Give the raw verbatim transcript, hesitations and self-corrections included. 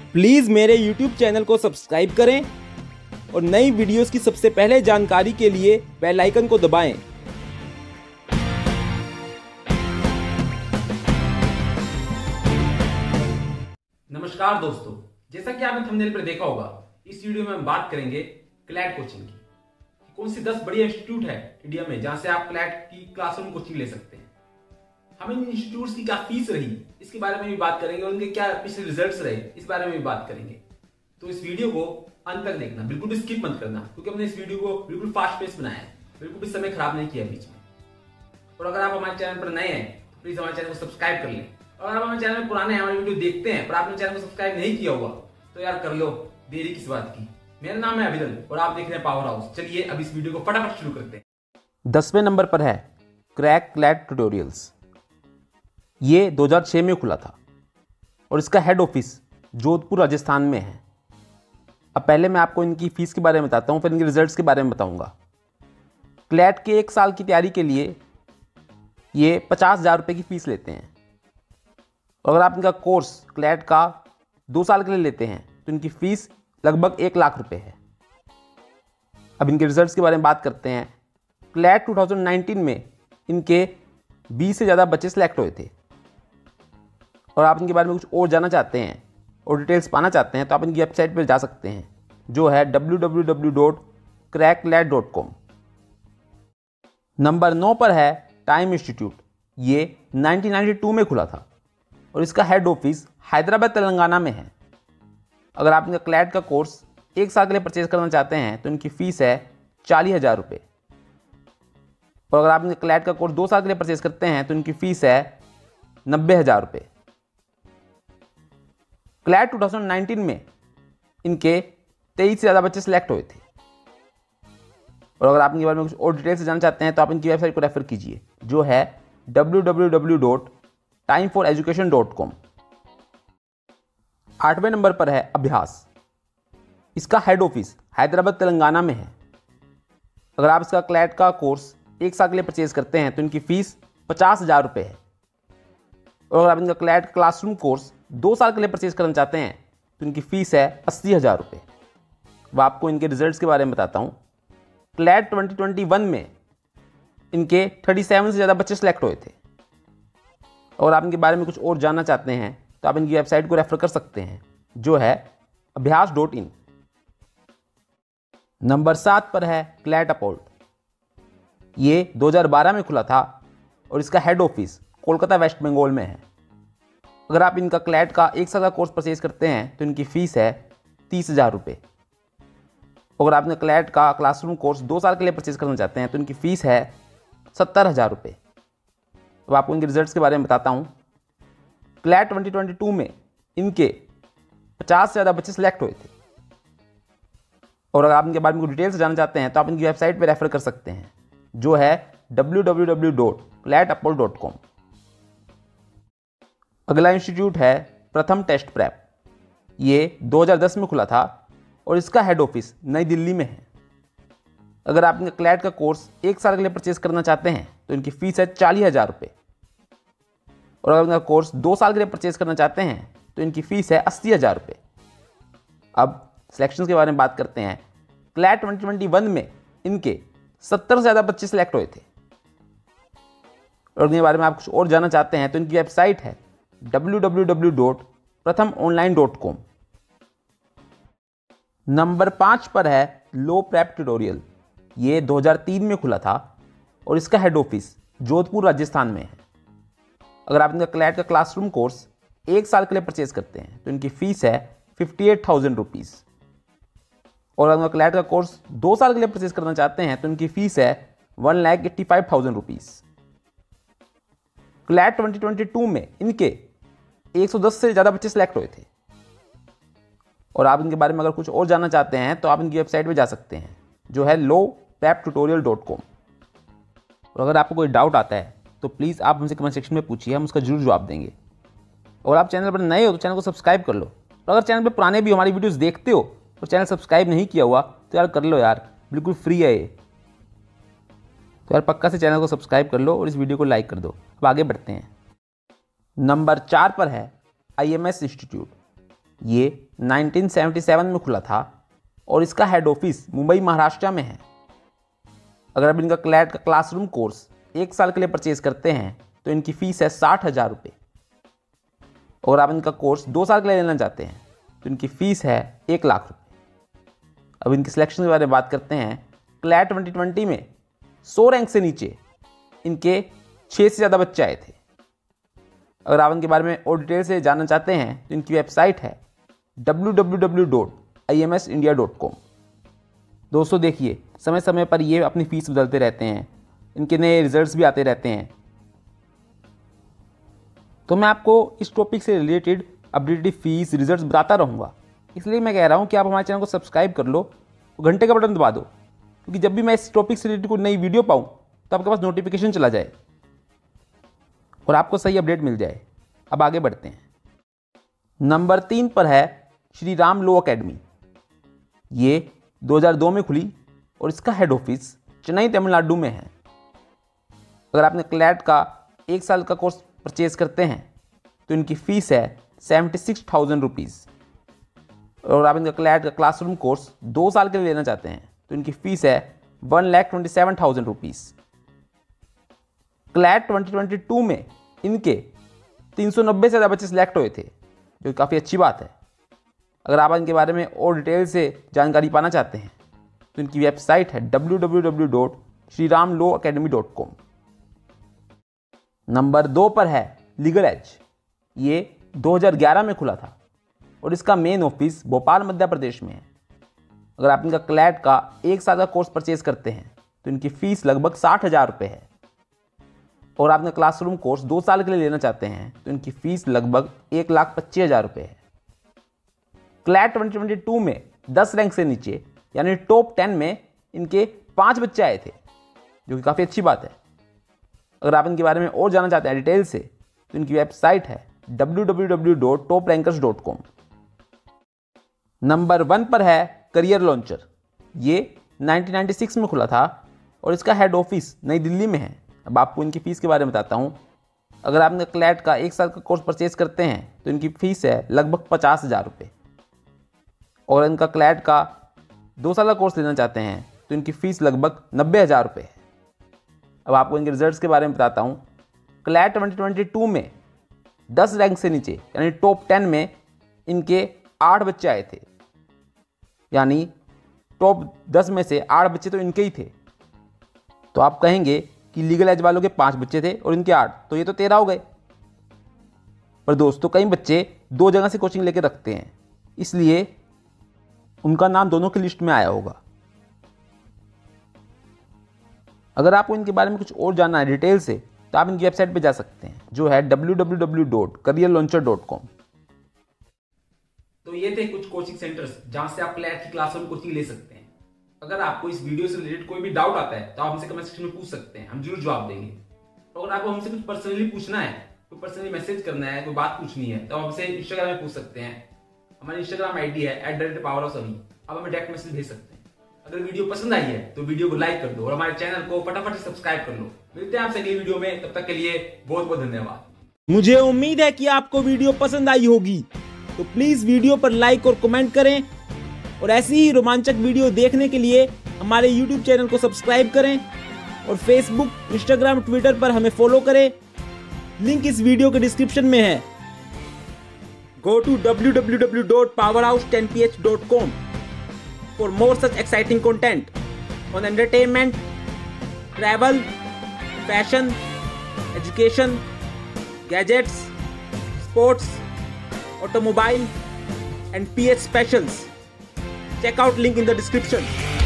Please मेरे YouTube channel को subscribe करें और नई वीडियोस की सबसे पहले जानकारी के लिए बेल आइकन को दबाएं। नमस्कार दोस्तों, जैसा कि आपने थंबनेल पर देखा होगा, इस वीडियो में हम बात करेंगे क्लैट कोचिंग की। कौन सी दस बढ़िया इंस्टीट्यूट है इंडिया में जहां से आप क्लैट की क्लासरूम कोचिंग ले सकते हैं। हम इन इंस्टीट्यूट्स की क्या फीस रही इसके बारे में भी बात करेंगे और उनके क्या पिछले रिजल्ट्स रहे इस बारे में भी बात करेंगे। तो इस वीडियो को अंत तक देखना, बिल्कुल भी स्किप मत करना, क्योंकि हमने इस वीडियो को बिल्कुल फास्ट पेस बनाया है, बिल्कुल भी समय खराब नहीं किया बीच में। और अगर आप हमारे चैनल पर नए हैं तो प्लीज हमारे चैनल को सब्सक्राइब कर लें। और अगर आप हमारे चैनल में पुराने हैं, हमारी वीडियो देखते हैं पर आपने चैनल को सब्सक्राइब नहीं किया हुआ तो यार कर लो, देरी किस बात की। मेरा नाम है अभिदल और आप देख रहे हैं पावर हाउस। चलिए अब इस वीडियो को फटाफट शुरू करते हैं। दसवें नंबर पर है क्रैक क्लैट ट्यूटोरियल्स। ये दो हज़ार छह में खुला था और इसका हेड ऑफिस जोधपुर राजस्थान में है। अब पहले मैं आपको इनकी फीस के बारे में बताता हूँ, फिर इनके रिजल्ट्स के बारे में बताऊँगा। क्लैट के एक साल की तैयारी के लिए ये पचास हज़ार रुपये की फ़ीस लेते हैं। और अगर आप इनका कोर्स क्लैट का दो साल के लिए लेते हैं तो इनकी फ़ीस लगभग एक लाख रुपए है। अब इनके रिजल्ट्स के बारे में बात करते हैं। क्लैट दो हज़ार उन्नीस में इनके बीस से ज़्यादा बच्चे सेलेक्ट हुए थे। और आप इनके बारे में कुछ और जानना चाहते हैं और डिटेल्स पाना चाहते हैं तो आप इनकी वेबसाइट पर जा सकते हैं, जो है W W W dot crack CLAT dot com. Number नौ पर है टाइम इंस्टीट्यूट। ये उन्नीस सौ बानवे में खुला था और इसका हेड ऑफिस हैदराबाद तेलंगाना में है। अगर आप इनका क्लैट का कोर्स एक साल के लिए परचेज करना चाहते हैं तो इनकी फ़ीस है चालीस हज़ार रुपये। और अगर आप इनका क्लैट का कोर्स दो साल के लिए परचेज करते हैं तो इनकी फ़ीस है नब्बे हज़ार रुपये। क्लैट दो हज़ार उन्नीस में इनके तेईस से ज़्यादा बच्चे सेलेक्ट हुए थे। और अगर आप इनके बारे में कुछ और डिटेल से जानना चाहते हैं तो आप इनकी वेबसाइट को रेफर कीजिए, जो है W W W dot time for education dot com. आठवें नंबर पर है अभ्यास। इसका हेड ऑफिस हैदराबाद तेलंगाना में है। अगर आप इसका क्लैट का कोर्स एक साल के लिए परचेज करते हैं तो इनकी फ़ीस पचास हज़ार रुपये है। और अगर आप इनका क्लैट क्लासरूम कोर्स दो साल के लिए परचेज करना चाहते हैं तो इनकी फ़ीस है अस्सी हज़ार रुपये। वह आपको इनके रिजल्ट्स के बारे में बताता हूँ। क्लैट दो हज़ार इक्कीस में इनके सैंतीस से ज़्यादा बच्चे सेलेक्ट हुए थे। और आप इनके बारे में कुछ और जानना चाहते हैं तो आप इनकी वेबसाइट को रेफर कर सकते हैं, जो है अभ्यास डॉट इन। नंबर सात पर है क्लैट अपॉल्ट। ये दो हज़ार बारह में खुला था और इसका head office Kolkata West Bengal में है। अगर आप इनका क्लैट का एक साल का कोर्स परचेज करते हैं तो इनकी फ़ीस है तीस हज़ार रुपये। अगर आप इनका क्लैट का क्लासरूम कोर्स दो साल के लिए परचेज करना चाहते हैं तो इनकी फ़ीस है सत्तर हज़ार रुपये। अब आपको इनके रिजल्ट्स के बारे में बताता हूँ। क्लैट दो हज़ार बाईस में इनके पचास से ज़्यादा बच्चे सेलेक्ट हुए थे। और अगर आप इनके बारे में कुछ डिटेल से जानना चाहते हैं तो आप इनकी वेबसाइट पर रेफर कर सकते हैं, जो है W W W dot Clatapult dot com. अगला इंस्टीट्यूट है प्रथम टेस्ट प्रेप। ये दो हज़ार दस में खुला था और इसका हेड ऑफिस नई दिल्ली में है। अगर आप इनका क्लैट का कोर्स एक साल के लिए परचेज करना चाहते हैं तो इनकी फ़ीस है चालीस हज़ार रुपये। और अगर इनका कोर्स दो साल के लिए परचेज करना चाहते हैं तो इनकी फ़ीस है अस्सी हज़ार रुपये। अब सिलेक्शन के बारे में बात करते हैं। क्लैट दो हज़ार इक्कीस में इनके सत्तर से ज़्यादा बच्चे सेलेक्ट हुए थे। और इनके बारे में आप कुछ और जानना चाहते हैं तो इनकी वेबसाइट है W W W dot Pratham online dot com. Number पाँच पर है लो प्रेप ट्यूटोरियल। ये दो हज़ार तीन में खुला था और इसका हेड ऑफिस जोधपुर राजस्थान में है। अगर आप इनका क्लैट का क्लासरूम कोर्स एक साल के लिए परचेज करते हैं तो इनकी फ़ीस है फिफ्टी एट थाउजेंड रुपीज़। और अगर क्लैट का कोर्स दो साल के लिए परचेज करना चाहते हैं तो इनकी फ़ीस है one lakh eighty five thousand rupees. CLAT दो हज़ार बाईस में इनके एक सौ दस से ज़्यादा बच्चे सेलेक्ट हुए थे। और आप इनके बारे में अगर कुछ और जानना चाहते हैं तो आप इनकी वेबसाइट पे जा सकते हैं, जो है law prep tutorial dot com. और अगर आपको कोई डाउट आता है तो प्लीज़ आप हमसे कमेंट सेक्शन में पूछिए, हम उसका जरूर जवाब देंगे। और आप चैनल पर नए हो तो चैनल को सब्सक्राइब कर लो। और अगर चैनल पर पुराने भी हमारी वीडियोज़ देखते हो और चैनल सब्सक्राइब नहीं किया हुआ तो यार कर लो यार, बिल्कुल फ्री है ये। तो यार पक्का से चैनल को सब्सक्राइब कर लो और इस वीडियो को लाइक कर दो। अब आगे बढ़ते हैं। नंबर चार पर है आई एम एस इंस्टीट्यूट। ये नाइनटीन सेवेंटी सेवन में खुला था और इसका हेड ऑफिस मुंबई महाराष्ट्र में है। अगर आप इनका क्लैट का क्लासरूम कोर्स एक साल के लिए परचेज करते हैं तो इनकी फ़ीस है साठ हज़ार रुपये। अगर आप इनका कोर्स दो साल के लिए लेना चाहते हैं तो इनकी फ़ीस है एक लाख रुपये। अब इनकी सिलेक्शन के बारे में बात करते हैं। क्लैट ट्वेंटी ट्वेंटी में सौ रैंक से नीचे इनके छः से ज़्यादा बच्चे आए थे। अगर आप इनके बारे में और डिटेल से जानना चाहते हैं तो इनकी वेबसाइट है W W W dot I M S India dot com. दोस्तों देखिए, समय समय पर ये अपनी फ़ीस बदलते रहते हैं, इनके नए रिजल्ट्स भी आते रहते हैं। तो मैं आपको इस टॉपिक से रिलेटेड अपडेटेड फीस रिजल्ट्स बताता रहूँगा। इसलिए मैं कह रहा हूँ कि आप हमारे चैनल को सब्सक्राइब कर लो, घंटे का बटन दबा दो, क्योंकि जब भी मैं इस टॉपिक से रिलेटेड कोई नई वीडियो पाऊँ तो आपके पास नोटिफिकेशन चला जाए और आपको सही अपडेट मिल जाए। अब आगे बढ़ते हैं। नंबर तीन पर है श्री राम लॉ अकेडमी। ये दो हज़ार दो में खुली और इसका हेड ऑफिस चेन्नई तमिलनाडु में है। अगर आपने क्लैट का एक साल का कोर्स परचेज करते हैं तो इनकी फ़ीस है सेवेंटी सिक्स थाउजेंड रुपीज़। और आप इनका क्लैट का क्लासरूम कोर्स दो साल के लिए लेना चाहते हैं तो इनकी फ़ीस है one lakh twenty seven thousand rupees. CLAT twenty twenty two में इनके तीन सौ नब्बे से ज़्यादा बच्चे सिलेक्ट हुए थे, जो काफ़ी अच्छी बात है। अगर आप इनके बारे में और डिटेल से जानकारी पाना चाहते हैं तो इनकी वेबसाइट है W W W dot Shri Ram law academy dot com. Number दो पर है लीगल एज। ये दो हज़ार ग्यारह में खुला था और इसका मेन ऑफिस भोपाल मध्य प्रदेश में है। अगर आप इनका क्लैट का एक साल का कोर्स परचेज करते हैं तो इनकी फ़ीस लगभग साठ हज़ार रुपये है। और आपने क्लासरूम कोर्स दो साल के लिए लेना चाहते हैं तो इनकी फ़ीस लगभग एक लाख पच्चीस हज़ार रुपये है। क्लैट ट्वेंटी ट्वेंटी टू में दस रैंक से नीचे यानी टॉप टेन में इनके पाँच बच्चे आए थे, जो कि काफ़ी अच्छी बात है। अगर आप इनके बारे में और जानना चाहते हैं डिटेल से तो इनकी वेबसाइट है W W W dot top rankers dot com. Number one पर है करियर लॉन्चर। ये नाइनटीन नाइंटी सिक्स में खुला था और इसका हेड ऑफिस नई दिल्ली में है। अब आपको इनकी फ़ीस के बारे में बताता हूँ। अगर आप इनका क्लैट का एक साल का कोर्स परचेज करते हैं तो इनकी फ़ीस है लगभग पचास हज़ार रुपये। और इनका क्लैट का दो साल का कोर्स लेना चाहते हैं तो इनकी फ़ीस लगभग नब्बे हज़ार रुपये है। अब आपको इनके रिजल्ट्स के बारे में बताता हूँ। क्लैट ट्वेंटी ट्वेंटी टू में दस रैंक से नीचे यानी टॉप टेन में इनके आठ बच्चे आए थे, यानी टॉप दस में से आठ बच्चे तो इनके ही थे। तो आप कहेंगे कि लीगल एज वालों के पाँच बच्चे थे और इनके आठ, तो ये तो तेरह हो गए। पर दोस्तों, कई बच्चे दो जगह से कोचिंग लेके रखते हैं, इसलिए उनका नाम दोनों की लिस्ट में आया होगा। अगर आपको इनके बारे में कुछ और जानना है डिटेल से तो आप इनकी वेबसाइट पे जा सकते हैं, जो है W W W dot career launcher dot com. तो ये थे कुछ कोचिंग सेंटर्स जहां से आप क्लैट की क्लासरूम कोचिंग ले सकते हैं। अगर आपको इस वीडियो से रिलेटेड कोई भी डाउट आता है तो आप हमसे कमेंट सेक्शन में पूछ सकते हैं, हम जरूर जवाब देंगे। और अगर आपको हमसे कुछ पर्सनली पूछना है, कोई पर्सनली मैसेज करना है, कोई बात पूछनी है, तो आप हमसे इंस्टाग्राम में पूछ सकते हैं। हमारी इंस्टाग्राम आईडी है at the rate power of सभी। आप हमें डायरेक्ट मैसेज भेज सकते हैं। अगर वीडियो पसंद आई है तो वीडियो को लाइक कर दो और हमारे चैनल को फटाफट से सब्सक्राइब कर लो। मिलते हैं आपसे अगली वीडियो में, तब तक के लिए बहुत बहुत धन्यवाद। मुझे उम्मीद है कि आपको वीडियो पसंद आई होगी, तो प्लीज वीडियो पर लाइक और कमेंट करें और ऐसी ही रोमांचक वीडियो देखने के लिए हमारे यूट्यूब चैनल को सब्सक्राइब करें और फेसबुक, इंस्टाग्राम, ट्विटर पर हमें फॉलो करें। लिंक इस वीडियो के डिस्क्रिप्शन में है। Go to W W W dot power house ten P H dot com for more such exciting content on entertainment, travel, fashion, education, gadgets, sports, automobile and P H specials. Check out link in the description.